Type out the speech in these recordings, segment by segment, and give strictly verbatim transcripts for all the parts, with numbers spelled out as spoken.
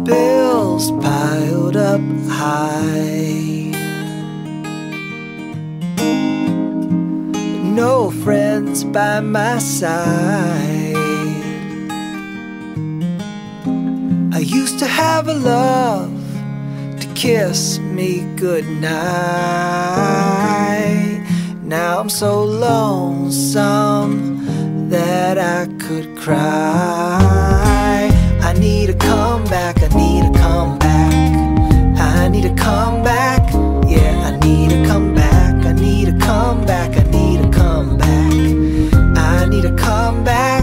bills piled up high, no friends by my side. I used to have a love to kiss me goodnight. Now I'm so lonesome that I could cry. I need a comeback, I need a comeback, I need a comeback, yeah, I need a comeback, I need a comeback, I need a comeback, I need a comeback.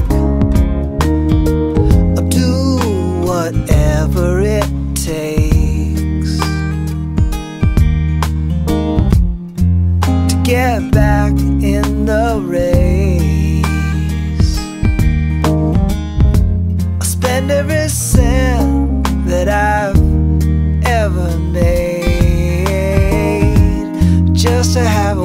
I'll do whatever it takes to get back in the race. I'll spend every cent that I've ever made just to have a